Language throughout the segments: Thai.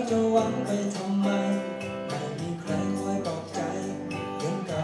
จะหวังไปทำไมไม่มีใครคอยปลอบใจเหมือนเก่า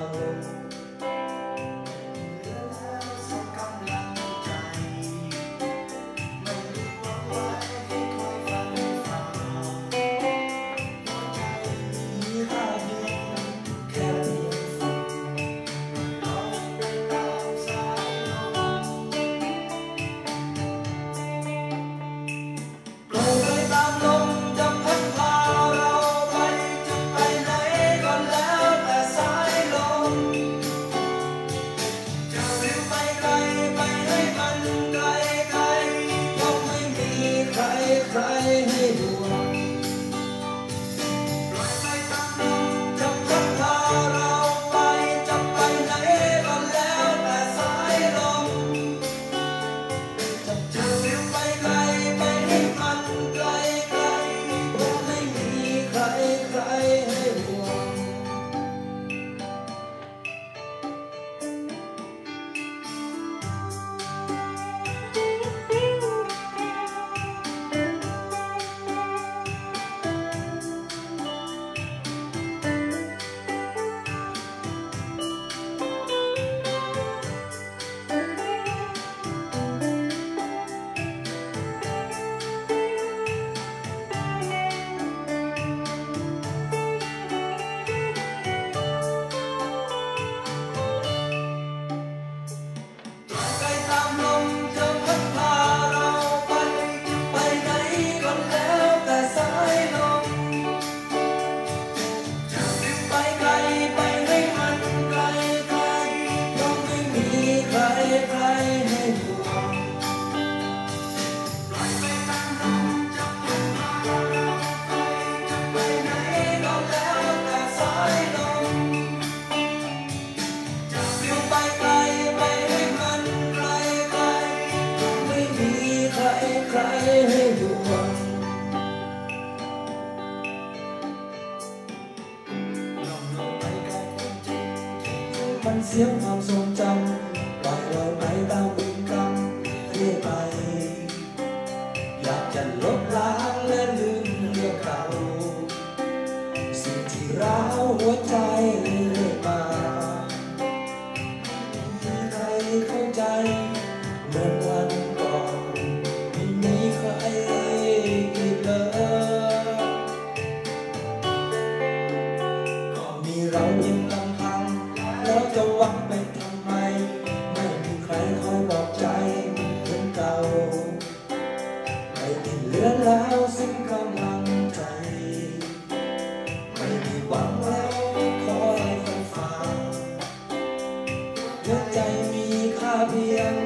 มันเสียงความทรงจำปล่อยลอยไปตามวิญกรรมเรื่อยไปอยากจะลบล้างและลืมเรื่องเก่าสิ่งที่ร้าวหัวใจเรื่อยมาไม่มีใครเข้าใจเหมือนวันก่อนไม่มีใครอีกเลยก็มีเรายังลำพังแล้วจะหวังไปทำไมไม่มีใครคอยปลอบใจเหมือนเก่าไม่มีเหลือแล้วซึ่งกำลังใจไม่มีหวังแล้วคอยฟังหัวใจมีค่าเพียง